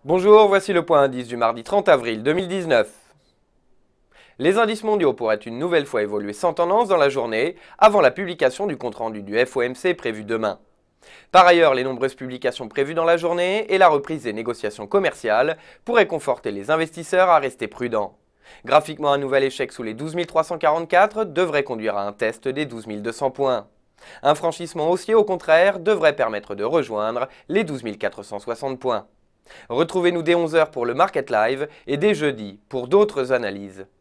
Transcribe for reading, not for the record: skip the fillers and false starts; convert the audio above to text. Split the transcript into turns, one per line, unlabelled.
Bonjour, voici le point indice du mardi 30 avril 2019. Les indices mondiaux pourraient une nouvelle fois évoluer sans tendance dans la journée, avant la publication du compte-rendu du FOMC prévu demain. Par ailleurs, les nombreuses publications prévues dans la journée et la reprise des négociations commerciales pourraient conforter les investisseurs à rester prudents. Graphiquement, un nouvel échec sous les 12 344 devrait conduire à un test des 12 200 points. Un franchissement haussier, au contraire, devrait permettre de rejoindre les 12 460 points. Retrouvez-nous dès 11 h pour le Market Live et dès jeudi pour d'autres analyses.